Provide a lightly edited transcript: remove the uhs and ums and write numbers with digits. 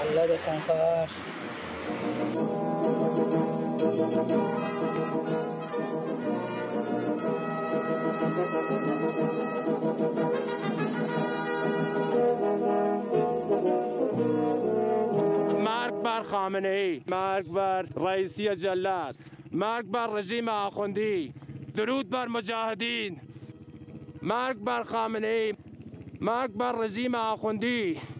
مولد خونساش. مرگ بر خامنه ای، مرگ بر رئیسی جلاد، مرگ بر رژیم آخوندی، درود بر مجاهدین. مرگ بر خامنه ای، مرگ بر رژیم آخوندی.